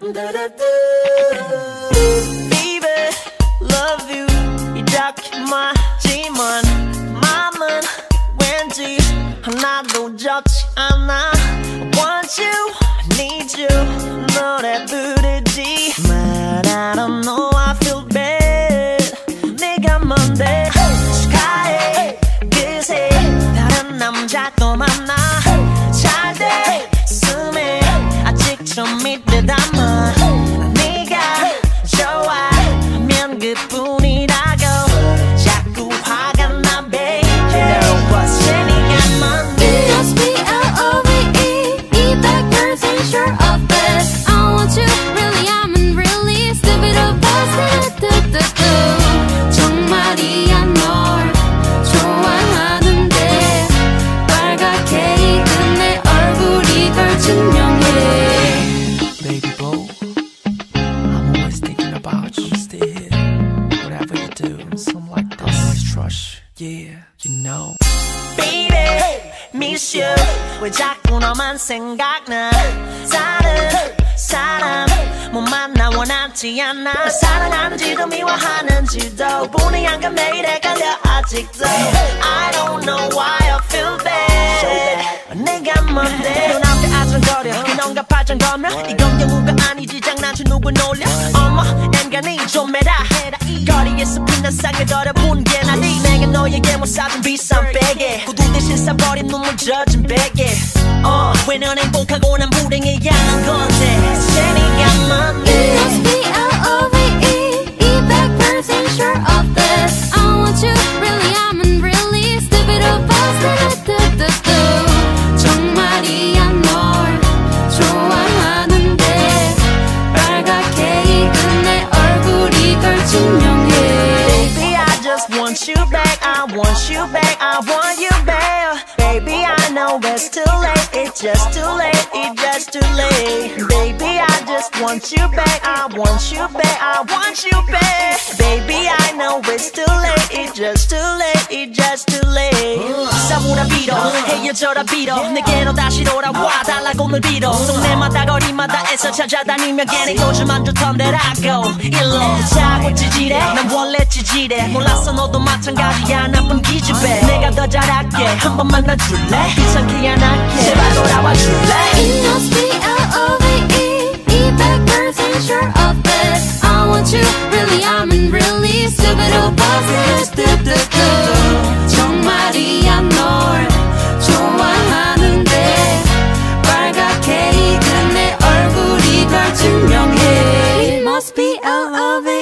Baby, love you 이렇게만지만 마음은 왠지 하나도 좋지 않아. I want you, I need you 노래 부르지 But I don't know, I feel bad. 네가 뭔데 축하해 그새 다른 남자 또 만나. 잘 됐음에 아직 좀 믿듯 않아. 네가 좋아하면 그뿐이라고 자꾸 화가 나 baby. What's 네가 뭔데 B-S-B-L-O-V-E 200% sure of this. I want you really, I'm really stupid about it. 정말이야 널 좋아하는데 빨갛게 익은 내 얼굴이 걸 증명해. Baby boo, I'm always thinking about you still. Whatever you do, something like this, always trust you, yeah, you know. Baby, miss you. 왜 자꾸 너만 생각나. 다른 사람 못 만나 원하지 않아. 사랑하는지도 미워하는지도 분명한 매일 헷갈려 아직도. I don't know why I feel bad. 내가 뭔데 눈앞에 아른거려 그놈과 발전거며 이건 경우가 아니지 장난쳐 누굴 놀려. 어머 엔간히 좀 해라. 거리에서 빛난 쌍을 더려본 게 나니. 내가 너에게 못 사준 비싼 베개 구두 대신 싸버린 눈물 젖은 베개. 왜 넌 행복하고 난 불행해야 하는 건데 네가 뭔데 B-S-B-L-O-V-E 200% sure of this. I want you really, I'm really stupid about it. 정말이야 널 좋아하는데 빨갛게 익은 내 얼굴이 걸 증명해. Baby I just want you back. I want you back. I want you back. Baby I know it's too late. It's just too late. It's just too late. Baby I just want you back. I want you back. I want you back. Baby I know it's too late. It's just too late. It's just too late. 싸우라 빌어 헤어져라 빌어 내게로 다시 돌아와 달라고 늘 빌어. 동네마다 거리마다 애써 찾아다니며 괜히 요즘만 좋던 데라고 일로 자꾸 찌질해. 난 원래 찌질해. 몰랐어 너도 마찬가지야 나쁜 기집애. 내가 더 잘할게 한 번 만나줄래? 귀찮게 안 할게 제발 돌아와 줄래? B-S-B-L-O-V-E 200% sure of this. I want you really, I'm really stupid about it. 정말이야 널 좋아하는데 빨갛게 익은 내 얼굴이 걸 증명해. It must be L-O-V-E